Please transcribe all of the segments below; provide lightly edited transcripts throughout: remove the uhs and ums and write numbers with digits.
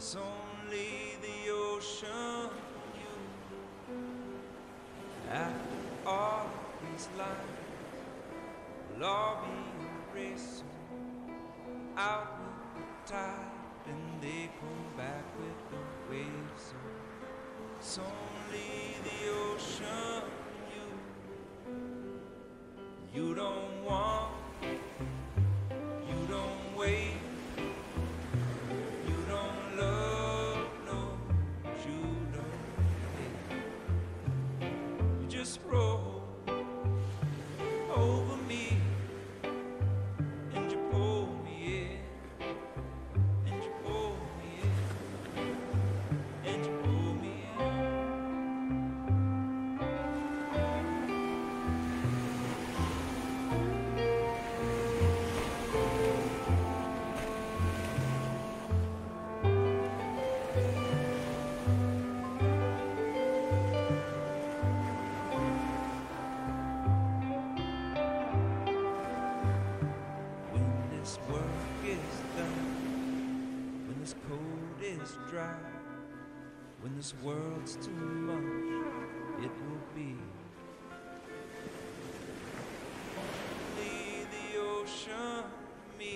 It's only the ocean, you. After all these lines will all be erased out with the tide, and they come back with the waves. So it's only the ocean, you. You don't want, you don't wait, you don't love, no, you don't hate. You just roll over me and you pull me in, and you pull me in, and you pull me in. When this work is done, when this coat is dry, when this world's too much, it will be only the ocean, me.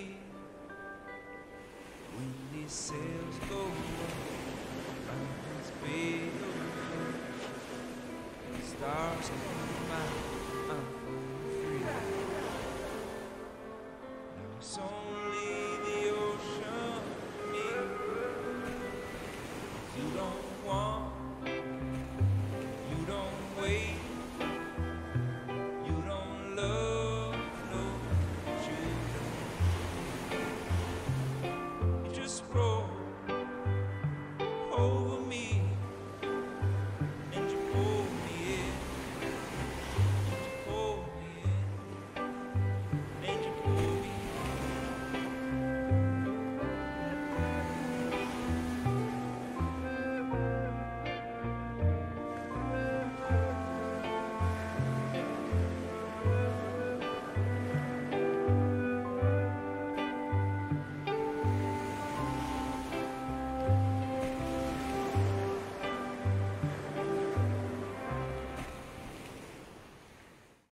When these sails go up, mountains fade away, the stars come out, I'm free. Now it's only